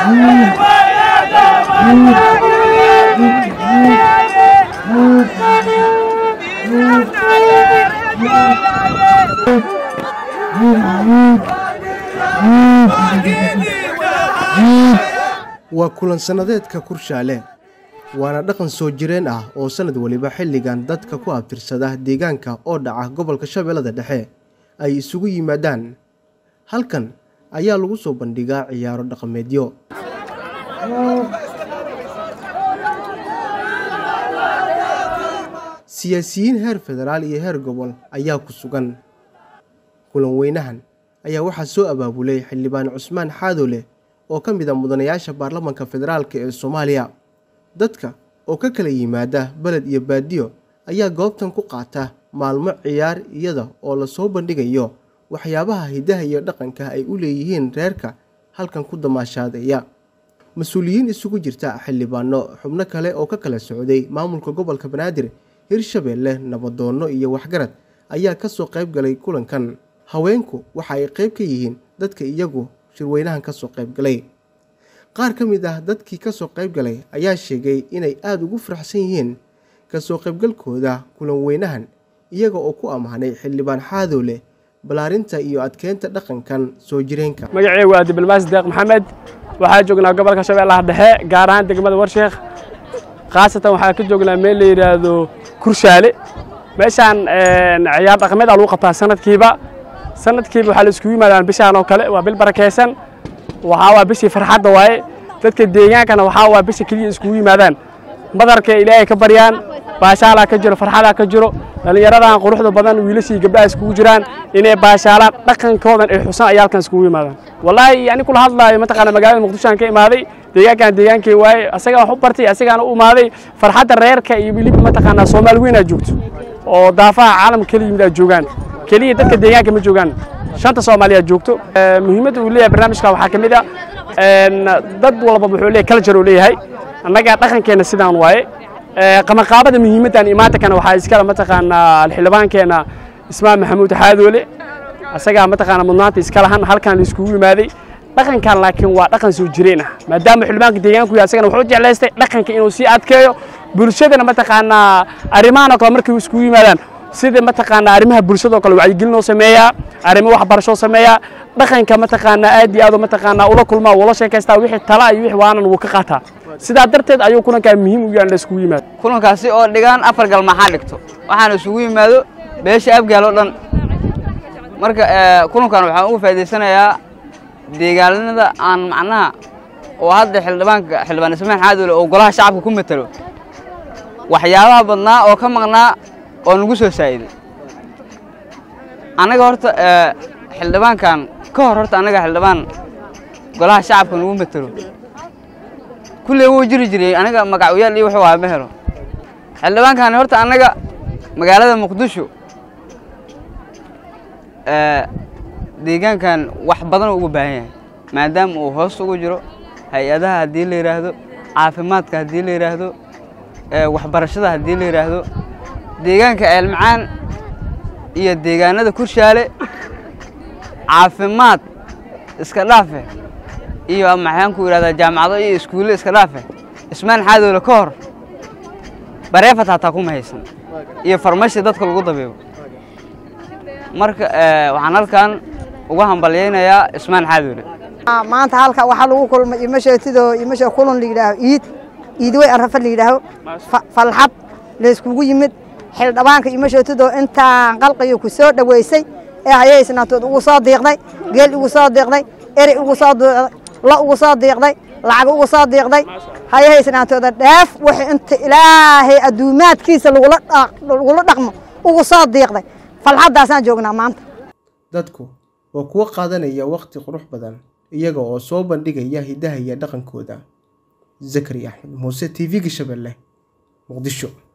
waa kulan sanadeedka Kurshaale waana dhaqan soo jireen ah oo sanad waliba xilligan dadka ku abtirsada deegaanka oo dhaca gobolka Shabeellada Dhexe ay isugu yimaadaan halkan ayaa lagu soo bandhigaa ciyaaro dhaqameedyo siyaasiyiin heer federaal iyo heer gobol ayaa ku sugan kulan weynahan ayaa waxaa soo abaabulay xildhibaan Cusmaan Xaadoole oo ka mid ah mudanayaasha baarlamaanka federaalka ee Soomaaliya dadka oo ka kala yimaada balad iyo baadiyo ayaa goobtan ku qaata maalmo ciyaar iyada oo la soo bandhigayo waxyaabaha hidaha iyo dhaqanka ay u leeyihiin reerka halkan ku damaashaadaya mas'uuliyiin isugu jirta xildhibaano xubno kale oo ka kala socday maamulka gobolka Banaadir Hirshabeelle nabadoono iyo waxgarad ayaa ka soo qayb galay kulankan haweenku waxa ay qayb ka yihiin dadka iyagu shirweynahan ka soo qayb galay qaar ka mid ah dadkii ka soo qayb galay ayaa sheegay inay aad ugu faraxsan yihiin ka soo qaybgalkooda kulan weynahan iyaga oo ku amaanay xildhibaan Xaadoole balaarinta iyo adkeynta dhaqankan soo jireenka magacaygu waa Dibelmaas Deeq Maxamed waxaa joognaa gobolka Shabeellaha Dhexe gaar ahaan degmada Warsheekh khaasatan waxaa ka joognaa meel la yiraahdo Kurshaale meeshaan ciyaar dhaqameed lagu qabtaa sanadkiiba waxaa la isku yimaadaan bishaan oo kale waa bil barakeysan waxa waa bishii farxadda waaye dadka deegaankana waxa waa bisha kaliya isku yimaadaan madarka Ilaahay ka baryaan baashaala ka jiro farxada ka jiro dhalinyaradan quruxda badan wiilashii gabdhaha isku jiraan inay baashaalaan dhaqankoodan ay xusaan ayaalkan isku yimaadaan wallahi yani kula hadlaayo mataqaana magaalada Muqdisho ka imaaday deegaankii waaye asaga wax u bartay asagana u imaaday farxadda reerka iyo wiliba mataqaana Soomaali weyn joogto oo daafaha caalamka kaliya joogaan kaliya dadka deegaanka ma joogaan shanta Soomaaliya joogto muhiimadda uu leeyahay barnaamijka waxa kamid ah dad walba wuxuu leeyahay culture uu leeyahay annaga dhaqankeena sidaan waaye qabanqaabada muhiimadan imaanta kana waxa iskala mataqaana xildhibaankeena Ismaan Maxamuud Xaadoole asaga mataqaana mudnaanta iskala halkan la isku yimaaday dhaqankan laakiin waa dhaqan soo jireen ah maadaama xildhibaanka deegaanku yahay asagana wuxuu jeclaystay dhaqanka inuu si adkeeyo bulshadana mataqaana arimaana kala markii isku yimaadaan sida mataqaana arimaha bulshada kale wacyigelin oo sameeyaa arimo waxbarasho sameeyaa dhaqanka mataqaana aad iyo aad mataqaana ula kulmaa wala sheekaysta wixii tala iyo wixii waanan uu ka qaataa sida darteed ayuu kulanka muhiim u yahay la isku yimaado kulankaasi oo dhigaan afar gal maxaa dhigto waxaan isugu yimaado beesha abgaal oo dhan marka kulankan waxaan ugu faa'iideysanayaa deegaanada aan macnaha oo hadda xildhibaan Ismaan Xaadoole oo golaha shacabka ku matalo waxyaabaha badnaa oo ka maqnaa oo nagu soo saayiday anaga horta xildhibaankan ka hor horta anaga xildhibaan golaha shacabka nagu matalo kullee wuu jiray anaga magacayaal iyo wuxuu ahaa ma helo xildhibaankan horta anaga magaalada Muqdisho deegaankan wax badan ugu baahan yahay maadaama uu hoos ugu jiro hay'adaha hadii la yiraahdo caafimaadka hadii la yiraahdo waxbarashada hadii la yiraahdo deegaanka Eelmacaan iyo deegaanada Kurshaale caafimaad iska dhaafe iyo maxaan ku yiraahdaa jaamacado iyo iskuulo iska dhaafe Ismaan Xaadoole ka hor bareefad hataa kuma haysan iyo farmashi dadka lagu dabeebo marka waxaan halkan uga hambalyeeynaya Ismaan Xaadoole maanta halka waxa lagu kulmay imasha kulan iid way arafad liidaaho falxab la iskugu yimid xildhibaanka imasheetido inta qalqiyo ku soo dhaweysay ee hayeysnaatood ugu soo deeqday geel ugu soo deeqday eri ugu soo deeqday la ugu soo deeqday lacag ugu soo deeqday hayeysnaatood dhaaf wax inta Ilaahay aduumaadkiisa lagu dhaqmo ugu soo deeqday falxadaasaan joognaa maanta dadku waa kuwa qaadanaya waqti qurux badan iyaga oo soo bandhigaya hidaha iyo dhaqankooda Zakariya Axmed Muuse TV Shabeelle Muqdisho.